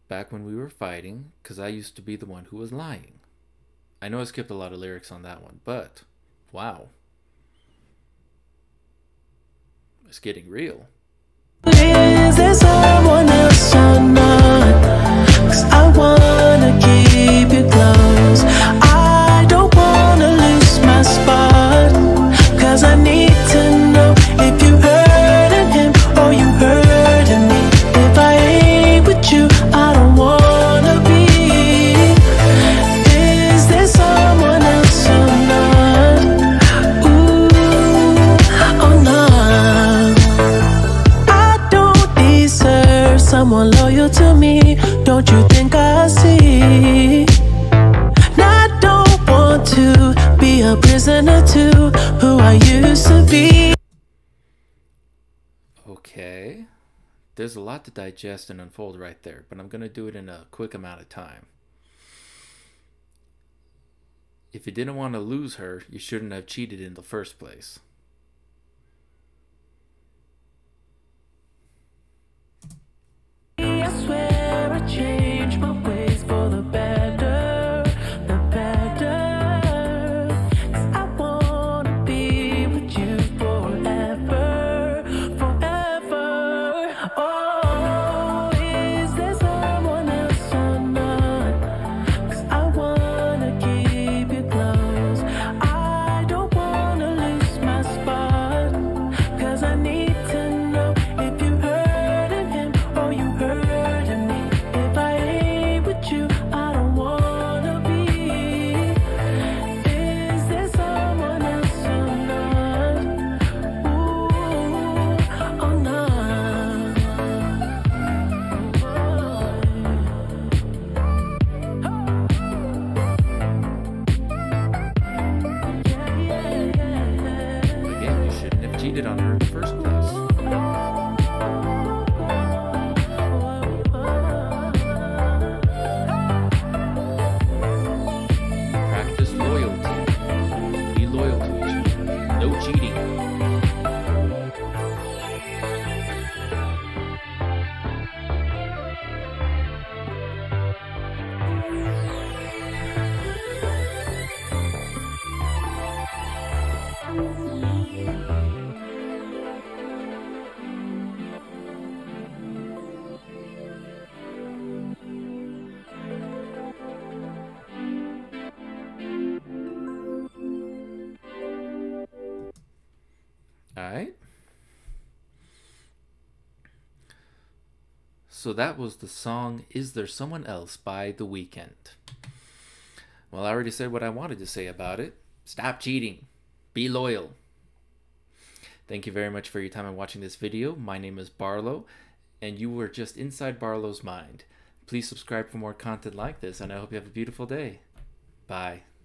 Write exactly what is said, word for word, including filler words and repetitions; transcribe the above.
back when we were fighting, because I used to be the one who was lying. I know I skipped a lot of lyrics on that one, but wow. It's getting real. Is there someone else or not? 'Cause I wanna keep you close. I don't wanna lose my spot. 'Cause I need to know if you hurting him or you hurting me. If I ain't with you, I don't wanna be. Is there someone else or not? Ooh, oh no. Someone loyal to me, don't you think I see? I don't want to be a prisoner to who I used to be. Okay, there's a lot to digest and unfold right there, but I'm gonna do it in a quick amount of time. If you didn't want to lose her, you shouldn't have cheated in the first place. I swear I changed my ways for the better, the better. 'Cause I wanna be with you forever, forever. Oh, is there someone else or not? 'Cause I wanna keep you close. I don't wanna lose my spot. 'Cause I need to know if you hurting him or you hurting me. If I ain't with you, I don't wanna be. Is there someone else or not? Ooh, oh no. Yeah, yeah, yeah. Again, you shouldn't have cheated on her in the first place. Practice loyalty. Be loyal to each other. No cheating. Alright. So that was the song Is There Someone Else by The Weeknd. Well, I already said what I wanted to say about it. Stop cheating. Be loyal. Thank you very much for your time in watching this video. My name is Barlow, and you were just inside Barlow's mind. Please subscribe for more content like this, and I hope you have a beautiful day. Bye.